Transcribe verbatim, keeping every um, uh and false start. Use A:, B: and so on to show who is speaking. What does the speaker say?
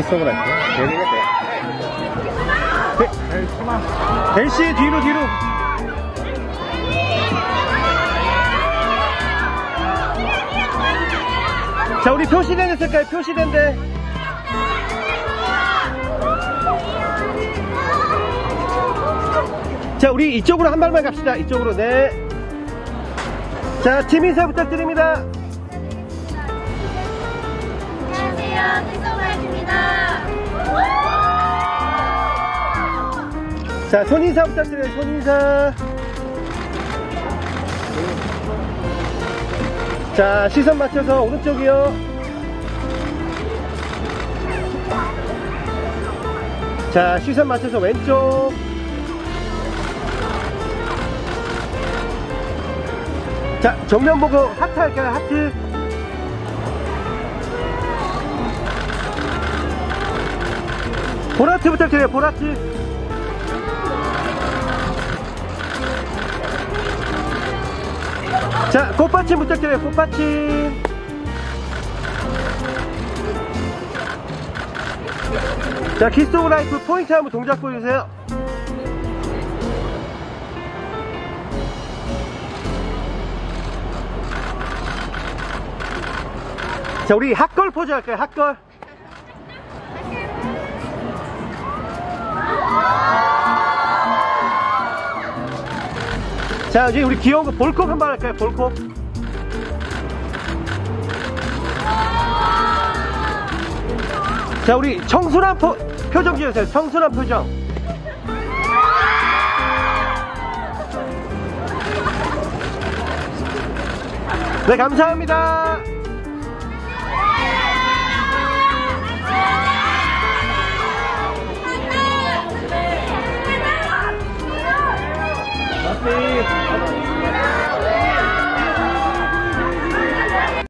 A: 기속을 할게요. 대리가 돼. 델씨 뒤로 뒤로. 자, 우리 표시된 데 쓸까요? 표시된 데. 자, 우리 이쪽으로 한 발만 갑시다. 이쪽으로. 네. 자, 팀 인사 부탁드립니다.
B: 안녕하세요, 택소마입니다.
A: 자, 손인사 부탁드려요. 손인사. 자, 시선 맞춰서 오른쪽이요. 자, 시선 맞춰서 왼쪽. 자, 정면 보고 하트 할까요? 하트. 보라트 부탁드려요. 보라트. 자, 꽃받침 부탁드려요. 꽃받침. 자, 키스 오브 라이프 포인트 한번 동작 보여주세요. 자, 우리 핫걸 포즈 할까요? 핫걸. 자, 이제 우리 귀여운 거 볼콕 한번 할까요? 볼콕. 자, 우리 청순한 포, 표정 지어주세요. 청순한 표정. 네, 감사합니다.